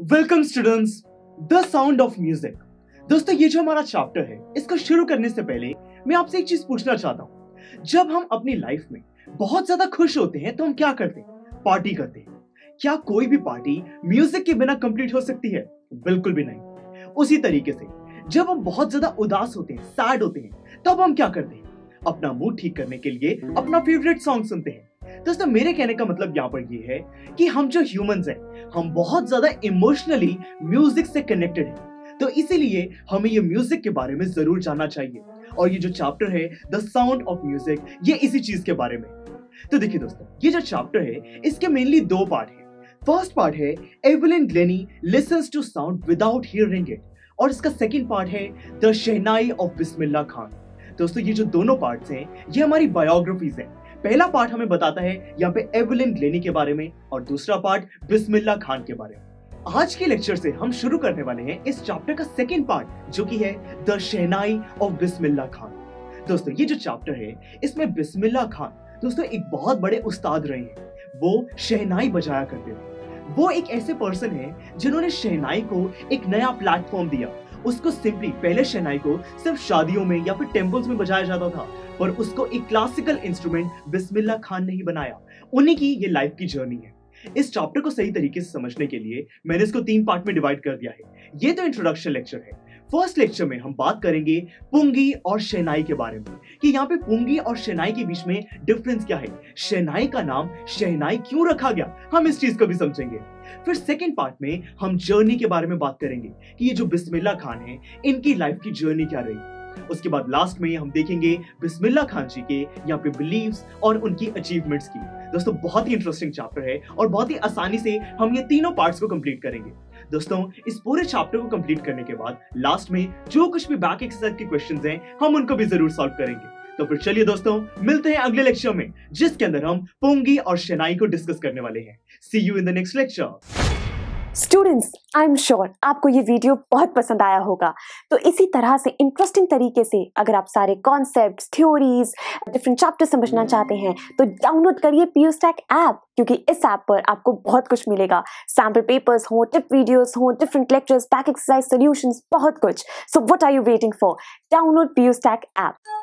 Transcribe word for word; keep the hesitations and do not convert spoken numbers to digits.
Welcome students, the sound of music. दोस्तों, ये जो हमारा चैप्टर है, इसको शुरू करने से पहले मैं आपसे एक चीज पूछना चाहता हूँ। जब हम अपनी लाइफ में बहुत ज्यादा खुश होते हैं तो हम क्या करते हैं? पार्टी करते हैं। क्या कोई भी पार्टी म्यूजिक के बिना कंप्लीट हो सकती है? बिल्कुल भी नहीं। उसी तरीके से जब हम बहुत ज्यादा उदास होते हैं, सैड होते हैं, तब हम क्या करते हैं? अपना मूड ठीक करने के लिए अपना फेवरेट सॉन्ग सुनते हैं। दोस्तों, मेरे कहने का मतलब यहाँ पर ये है कि हम जो ह्यूमंस हैं, हम बहुत ज्यादा इमोशनली म्यूजिक से कनेक्टेड हैं। तो इसीलिए हमें ये म्यूजिक के बारे में जरूर जानना चाहिए। और ये जो चैप्टर है द साउंड ऑफ म्यूजिक, ये इसी चीज के बारे में। तो देखिए दोस्तों, ये जो चैप्टर है, इसके मेनली दो पार्ट है। फर्स्ट पार्ट है Evelyn Glennie listens to sound without hearing it, और इसका सेकेंड पार्ट है द शहनाई ऑफ बिस्मिल्लाह खान। दोस्तों, ये जो दोनों पार्ट्स हैं, ये हमारी बायोग्राफीज हैं। पहला पार्ट हमें बताता है यहाँ पे एवलिन ग्लेनी के बारे में, और दूसरा पार्ट बिस्मिल्लाह खान के बारे में। आज के लेक्चर से हम शुरू करने वाले हैं इस चैप्टर का सेकेंड पार्ट, जो कि है द शहनाई ऑफ बिस्मिल्लाह खान। दोस्तों, ये जो चैप्टर है, इसमें बिस्मिल्लाह खान दोस्तों एक बहुत बड़े उस्ताद रहे हैं। वो शहनाई बजाया करते थे। वो एक ऐसे पर्सन है जिन्होंने शहनाई को एक नया प्लेटफॉर्म दिया। उसको सिंपली पहले शहनाई को सिर्फ शादियों में या फिर टेम्पल्स में बजाया जाता था, पर उसको एक क्लासिकल इंस्ट्रूमेंट बिस्मिल्लाह खान ने ही बनाया। उन्हीं की ये लाइफ की जर्नी है। इस चैप्टर को सही तरीके से समझने के लिए मैंने इसको तीन पार्ट में डिवाइड कर दिया है। ये तो इंट्रोडक्शन लेक्चर है। फर्स्ट लेक्चर में हम बात करेंगे पुंगी और शहनाई के बारे में, कि यहाँ पे पुंगी और शहनाई के बीच में डिफरेंस क्या है, शहनाई का नाम शहनाई क्यों रखा गया, हम इस चीज को भी समझेंगे। फिर सेकंड पार्ट में हम जर्नी के बारे में बात करेंगे कि ये जो बिस्मिल्लाह खान है, इनकी लाइफ की जर्नी क्या रही। उसके बाद लास्ट में हम देखेंगे बिस्मिल्लाह खान जी के यहाँ पे बिलीव्स और उनकी अचीवमेंट्स की। दोस्तों, बहुत ही इंटरेस्टिंग चैप्टर है और बहुत ही आसानी से हम ये तीनों पार्ट्स को कंप्लीट करेंगे। दोस्तों, इस पूरे चैप्टर को कंप्लीट करने के बाद लास्ट में जो कुछ भी बैक एक्सरसाइज के क्वेश्चंस हैं, हम उनको भी जरूर सॉल्व करेंगे। तो फिर चलिए दोस्तों, मिलते हैं अगले लेक्चर में, जिसके अंदर हम पुंगी और शहनाई को डिस्कस करने वाले हैं। See you in the next lecture. Students, I am sure आपको ये वीडियो बहुत पसंद आया होगा। तो इसी तरह से इंटरेस्टिंग तरीके से अगर आप सारे कॉन्सेप्ट्स, थ्योरीज, डिफरेंट चैप्टर समझना चाहते हैं, तो डाउनलोड करिए पीयूस्टैक ऐप, क्योंकि इस ऐप पर आपको बहुत कुछ मिलेगा। सैम्पल पेपर्स हो, टिप वीडियोस हो, different lectures, back exercise, solutions, बहुत कुछ। So what are you waiting for? Download PuStack app.